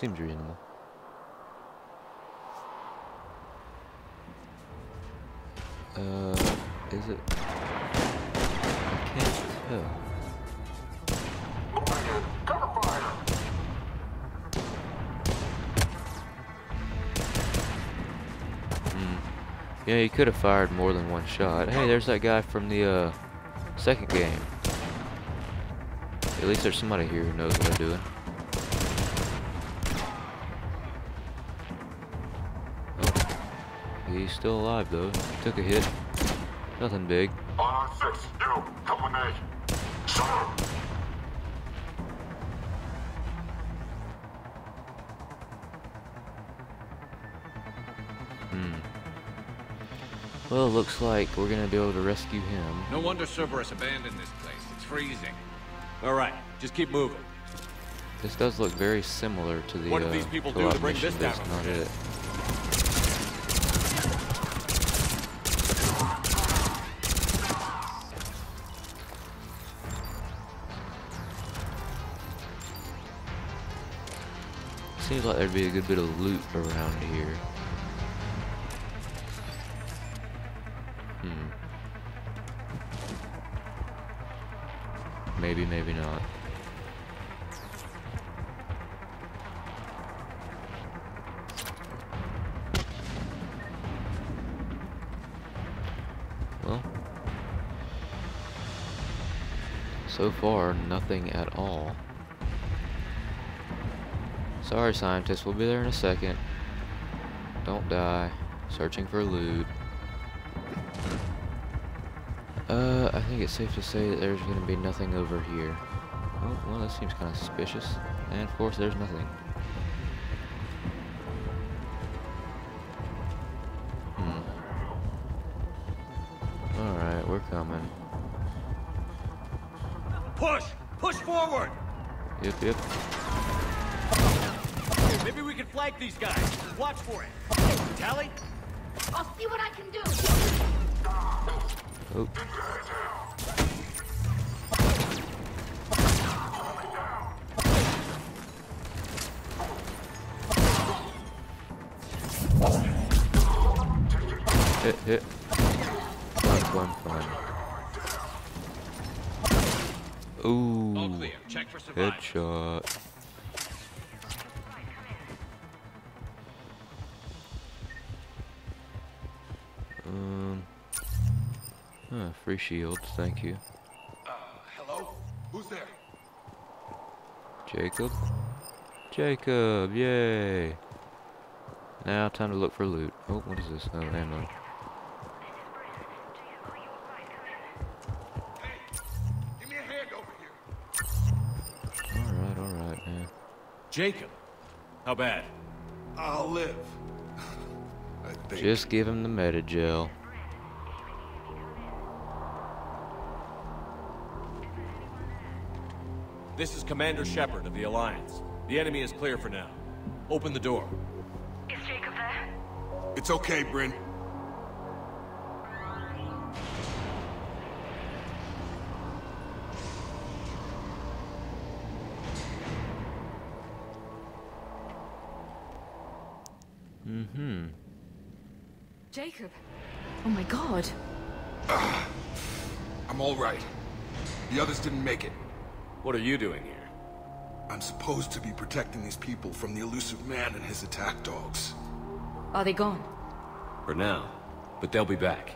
Seems reasonable. Is it? I can't tell. Yeah, he could have fired more than one shot. Hey, there's that guy from the second game. At least there's somebody here who knows what they're doing. Oh, he's still alive though. Took a hit. Nothing big. R6, you, come with me. Sir. Well, looks like we're gonna be able to rescue him. No wonder Cerberus abandoned this place. It's freezing. All right, just keep moving. This does look very similar to the What did these people do to bring this down? That's not it. Seems like there'd be a good bit of loot around here. Maybe, maybe not. Well, so far, nothing at all. Sorry, scientists, we'll be there in a second. Don't die. Searching for loot. I think it's safe to say that there's going to be nothing over here. Oh, well, that seems kind of suspicious. And of course, there's nothing. Alright, we're coming. Push! Push forward! Yep, yep. Maybe we can flank these guys. Watch for it. Tally? I'll see what I can do. Oh. Hit, hit. Fun. Ooh. All clear. Check for survivors. Headshot. Free shields, thank you. Hello? Who's there? Jacob? Jacob, yay! Now, time to look for loot. Oh, what is this? Oh, ammo. Hey, give me a hand over here. Alright, man. Jacob, how bad? I'll live. I think. Just give him the Metagel. This is Commander Shepard of the Alliance. The enemy is clear for now. Open the door. Is Jacob there? It's okay, Bryn. Jacob. Oh my god. I'm all right. The others didn't make it. What are you doing here? I'm supposed to be protecting these people from the elusive man and his attack dogs. Are they gone? For now. But they'll be back.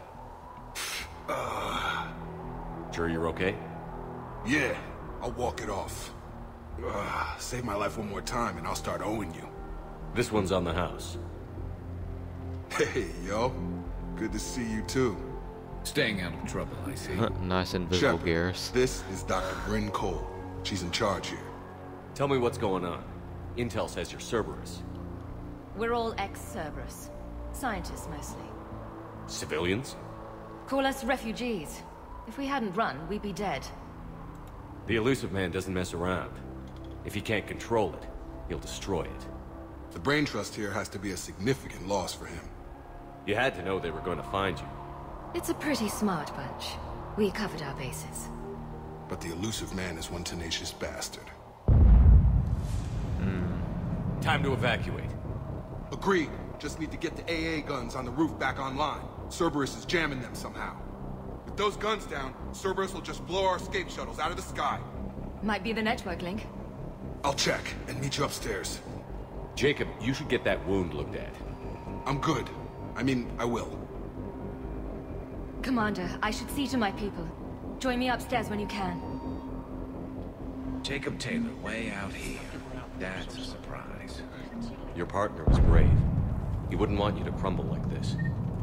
Sure you're okay? Yeah, I'll walk it off. Save my life one more time and I'll start owing you. This one's on the house. Hey, yo. Good to see you too. Staying out of trouble, I see. Nice invisible Shepard, Garrus. this is Dr. Bryn Cole. She's in charge here. Tell me what's going on. Intel says you're Cerberus. We're all ex-Cerberus. Scientists, mostly. Civilians? Call us refugees. If we hadn't run, we'd be dead. The elusive man doesn't mess around. If he can't control it, he'll destroy it. The brain trust here has to be a significant loss for him. You had to know they were going to find you. It's a pretty smart bunch. We covered our bases. But the elusive man is one tenacious bastard. Time to evacuate. Agreed. Just need to get the AA guns on the roof back online. Cerberus is jamming them somehow. With those guns down, Cerberus will just blow our escape shuttles out of the sky. Might be the network link. I'll check and meet you upstairs. Jacob, you should get that wound looked at. I'm good. I mean, I will. Commander, I should see to my people. Join me upstairs when you can. Jacob Taylor, way out here. That's a surprise. Your partner was brave. He wouldn't want you to crumble like this.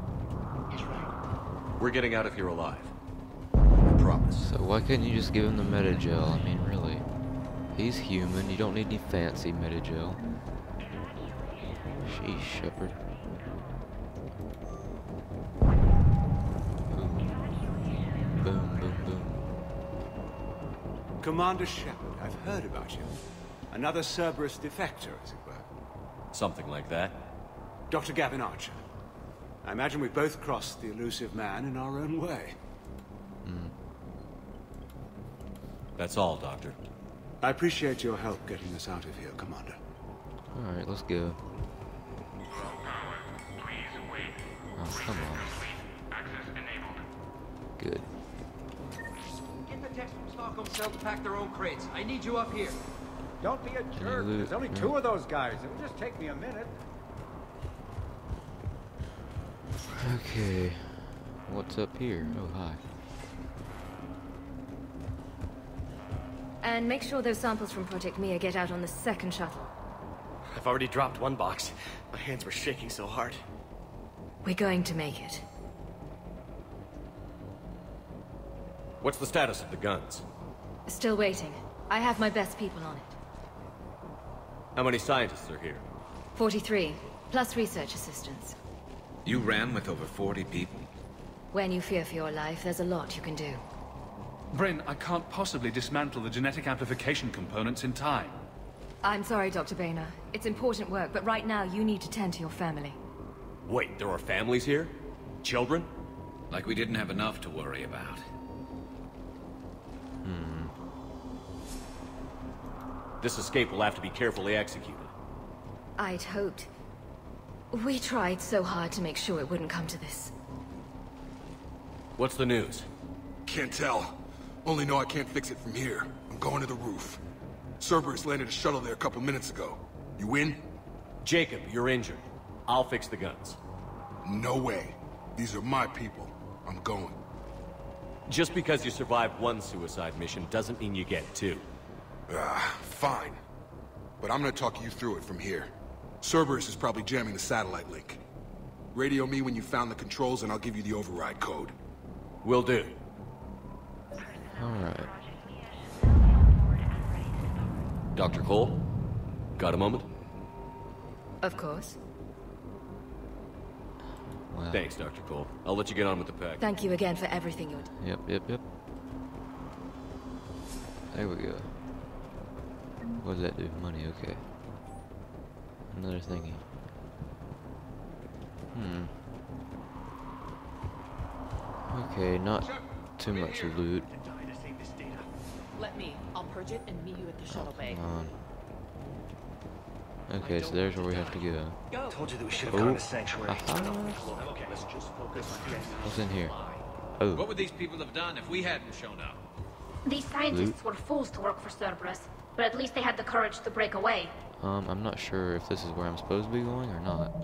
We're getting out of here alive. I promise. So why couldn't you just give him the Metagel? I mean, really. He's human. You don't need any fancy Metagel. Sheesh, Shepard. Boom. Boom, boom, boom. Commander Shepard, I've heard about you. Another Cerberus defector, as it were. Something like that. Dr. Gavin Archer. I imagine we both crossed the elusive man in our own way. That's all, Doctor. I appreciate your help getting us out of here, Commander. Alright, let's go. Oh, come on. Good. Get the techs from Stockholm Cell to pack their own crates. I need you up here. Don't be a jerk. loot? There's only No. 2 of those guys. It'll just take me a minute. Okay. What's up here? Oh, hi. And make sure those samples from Project Mia get out on the second shuttle. I've already dropped one box. My hands were shaking so hard. We're going to make it. What's the status of the guns? Still waiting. I have my best people on it. How many scientists are here? 43, plus research assistants. You ran with over 40 people. When you fear for your life, there's a lot you can do. Bryn, I can't possibly dismantle the genetic amplification components in time. I'm sorry, Dr. Boehner. It's important work, but right now you need to tend to your family. Wait, there are families here? Children? Like we didn't have enough to worry about. This escape will have to be carefully executed. I'd hoped. We tried so hard to make sure it wouldn't come to this. What's the news? Can't tell. Only know I can't fix it from here. I'm going to the roof. Cerberus landed a shuttle there a couple minutes ago. You in? Jacob, you're injured. I'll fix the guns. No way. These are my people. I'm going. Just because you survived one suicide mission doesn't mean you get two. Fine. But I'm gonna talk you through it from here. Cerberus is probably jamming the satellite link. Radio me when you found the controls and I'll give you the override code. Will do. Alright. Dr. Cole? Got a moment? Of course. Wow. Thanks, Dr. Cole. I'll let you get on with the pack. Thank you again for everything you did. Yep. There we go. What does that do? Money, okay. Another thingy. Okay, not too much loot. Let me. I'll purge it and meet you at the shuttle bay. Come on. Okay, so there's where we have to go. Told you that we should have gone to Sanctuary. Okay, let's just focus on this. What's in here? Oh. What would these people have done if we hadn't shown up? These scientists were fools to work for Cerberus, but at least they had the courage to break away. I'm not sure if this is where I'm supposed to be going or not.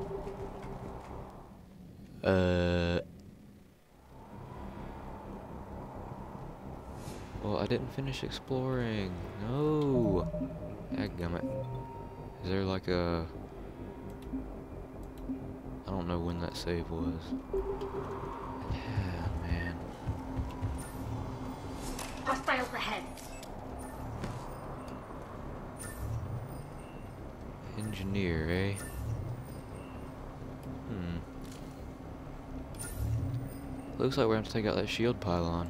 Well, I didn't finish exploring. No. Dadgummit. Is there like a... I don't know when that save was. Yeah, man. Hostiles ahead. Engineer, eh? Looks like we're going to take out that shield pylon.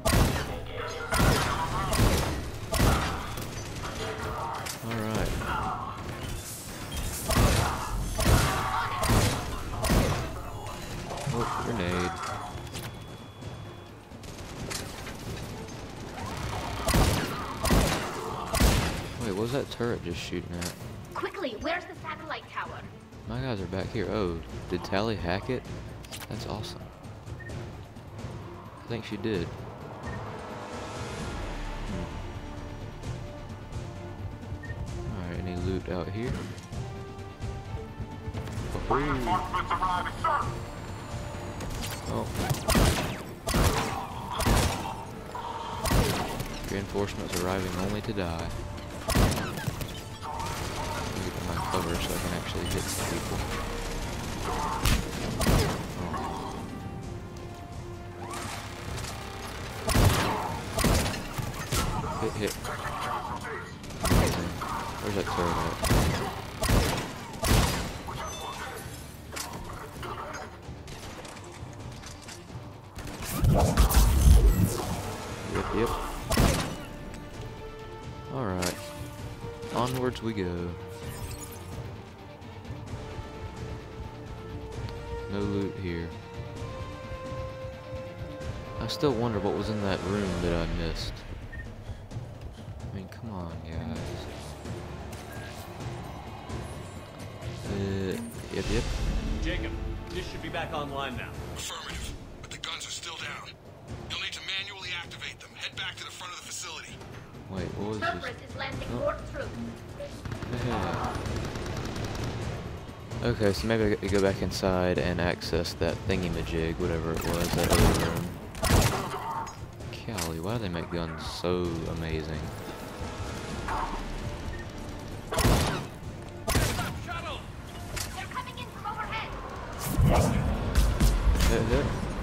Alright. Oh, grenade. Wait, what was that turret just shooting at? Quickly, where's the My guys are back here. Oh, did Tali hack it? That's awesome. I think she did. Alright, any loot out here? Oh. Reinforcements arriving only to die. Get my cover so I can actually hit some people. Oh. Hit. Amazing. Where's that turret at? Yep. Alright. Onwards we go. No loot here. I still wonder what was in that room that I missed. I mean, come on, guys. Yep. Jacob, this should be back online now. Affirmative, but the guns are still down. You'll need to manually activate them. Head back to the front of the facility. Wait, what was Cerberus this? is landing more troops. Yeah. Okay, so maybe I get to go back inside and access that thingy-majig, whatever it was, that other room. Golly, why do they make guns so amazing? Shuttle! They're coming in from overhead. Hit.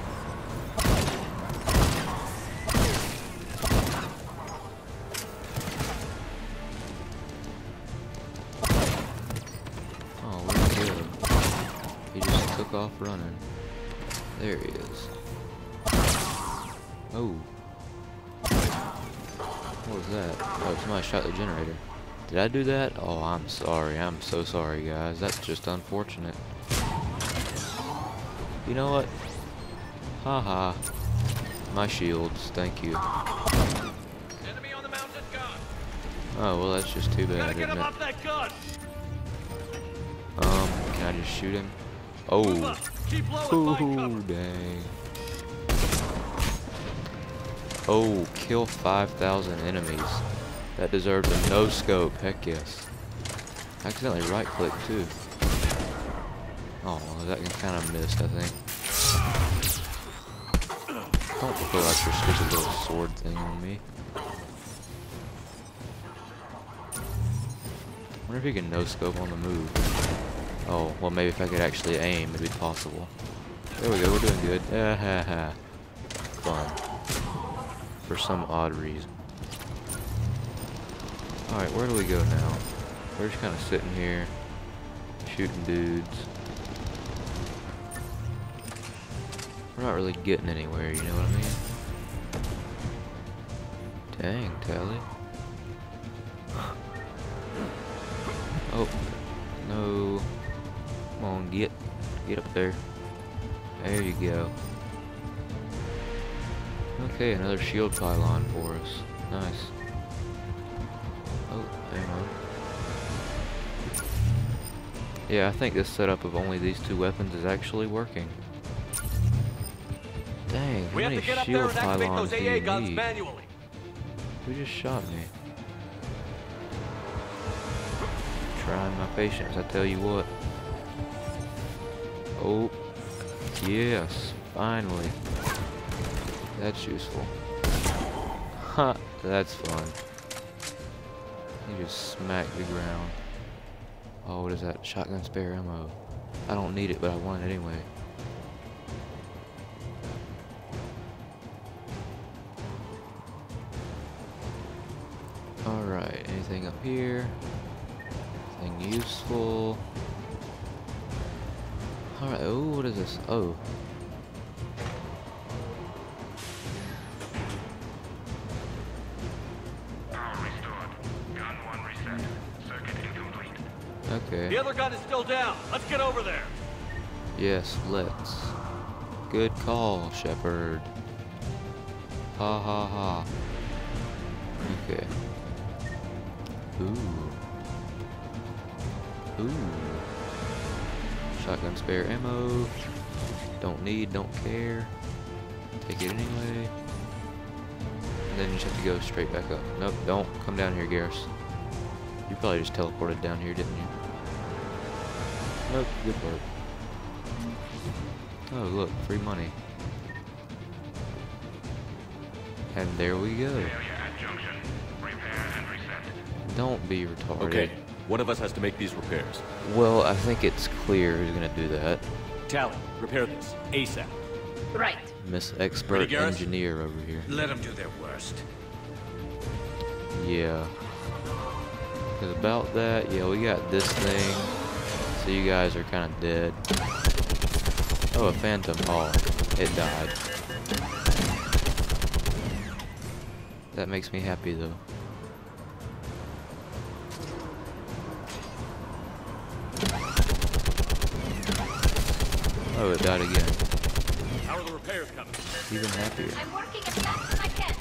Oh, where'd he go? He just took off running. There he is. Oh. What was that? Oh, somebody shot the generator. Did I do that? Oh, I'm sorry. I'm so sorry, guys. That's just unfortunate. You know what? Haha. My shields. Thank you. Enemy on the mounted gun. Oh, well, that's just too bad, Gotta get isn't him it? off that gun. Can I just shoot him? Oh. Keep low Oh, and find cover. dang. Oh, kill 5,000 enemies. That deserves a no scope. Heck yes. I accidentally right click too. Oh, that kind of missed, I think. Don't pull out your stupid little sword thing on me. Wonder if you can no scope on the move. Oh, well, maybe if I could actually aim, it'd be possible. There we go, we're doing good. Fun. For some odd reason. Alright, where do we go now? We're just kind of sitting here, shooting dudes. We're not really getting anywhere, you know what I mean? Dang, Tali. Oh, no. Come on, get up there. There you go. Okay, another shield pylon for us. Nice. Oh, hang on. Yeah, I think this setup of only these two weapons is actually working. Dang, how many shield pylons do you need? Manually. Who just shot me? Trying my patience, I tell you what. Oh, yes, finally. That's useful. Ha, that's fun. You just smack the ground. Oh, what is that? Shotgun spare ammo. I don't need it, but I want it anyway. Alright, anything up here? Anything useful? Alright, oh, what is this? Oh. Okay. The other gun is still down. Let's get over there. Yes, let's. Good call, Shepard. Ha ha ha. Okay. Ooh. Ooh. Shotgun spare ammo. Don't need, don't care. Take it anyway. And then you just have to go straight back up. Nope, don't come down here, Garrus. You probably just teleported down here, didn't you? Nope, good work. Oh, look, free money. And there we go. Don't be retarded. Okay, one of us has to make these repairs. Well, I think it's clear who's gonna do that. Tally, repair this, ASAP. Right. Miss Expert Ready, Garrus? Engineer over here. Let them do their worst. Yeah. Because about that, yeah, we got this thing. So you guys are kind of dead. Oh, a phantom. Oh, it died. That makes me happy, though. Oh, it died again. How are the repairs coming? Even happier. I'm working as fast as I can.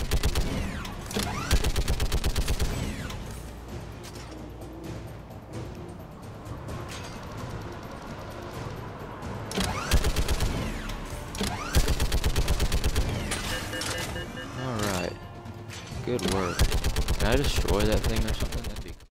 Alright. Good work. Can I destroy that thing or something?